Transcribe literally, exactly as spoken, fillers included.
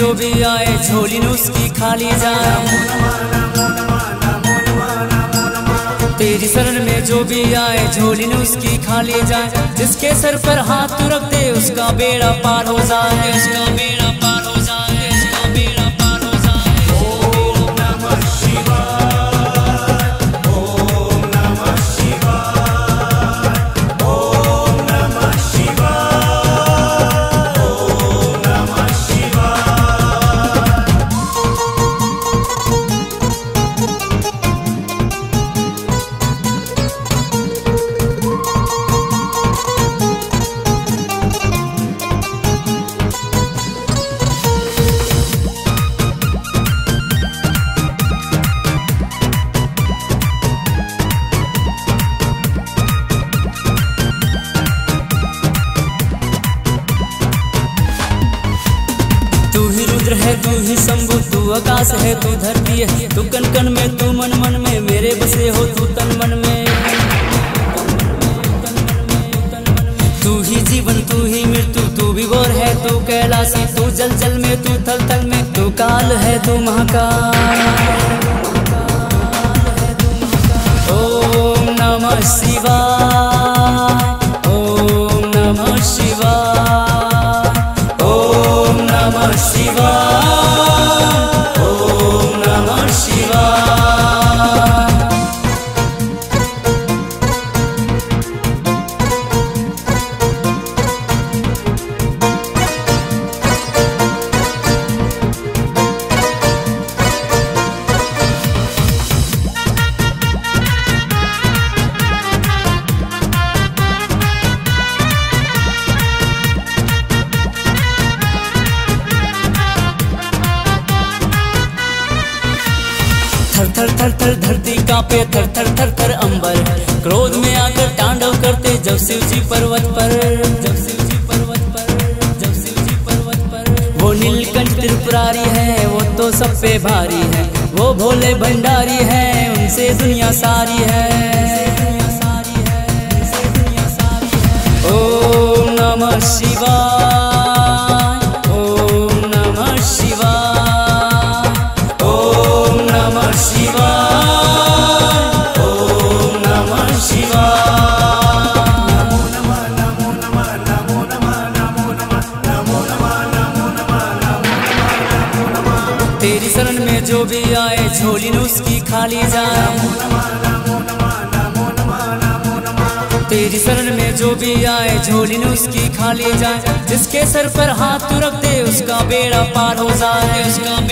जो भी आए झोली न उसकी खाली जाए। तेरी शरण में जो भी आए झोली न उसकी खाली जाए। जिसके सर पर हाथ तू रख दे उसका बेड़ा पार हो जाए, उसका बेड़ा पार हो जाए, उसका बेड़ा पार हो जाए। ओम नमः शिवाय, ओम नमः शिवाय, ओम नमः शिवाय, ओम नमः शिवाय। है तू ही शंभु, तू आकाश है, तू धरती है, तू कण कण में, तू मन मन में, मेरे बसे हो तू तन मन में। तू ही जीवन, तू ही मृत्यु, तू विभोर है, तू कैलाशी, तू जल जल में, तू थल थल में, तू काल है, तू महाकाल। ओम नमः शिवाय, ओम नमः शिवाय, ओम नमः शिवाय, ओम नमः शिवाय। थर थर थर थर धरती कांपे, थर थर थर थर अंबर, क्रोध में आकर तांडव करते जब शिव जी पर्वत पर, जब शिव जी पर्वत पर, जब शिव जी पर्वत पर। वो नीलकंठ त्रिपुरारी है, वो तो सब पे भारी है, वो भोले भंडारी है, उनसे दुनिया सारी है। ओम नमः शिवाय, ओम नमः शिवाय, ओम नमः शिवाय, ओम नमः शिवाय। नमो नमः, नमो नमः, नमो नमः, नमो नमः, नमो नमः, नमो नमः, नमो नमः। तेरी शरण में जो भी आए झोली न उसकी खाली जाए। नमो नमः, नमो नमः, नमो नमः, नमो नमः। तेरी शरण में जो भी आए झोली न उसकी खाली जाए। जिसके सर पर हाथ तू रख दे उसका बेड़ा पार हो जाए, उसका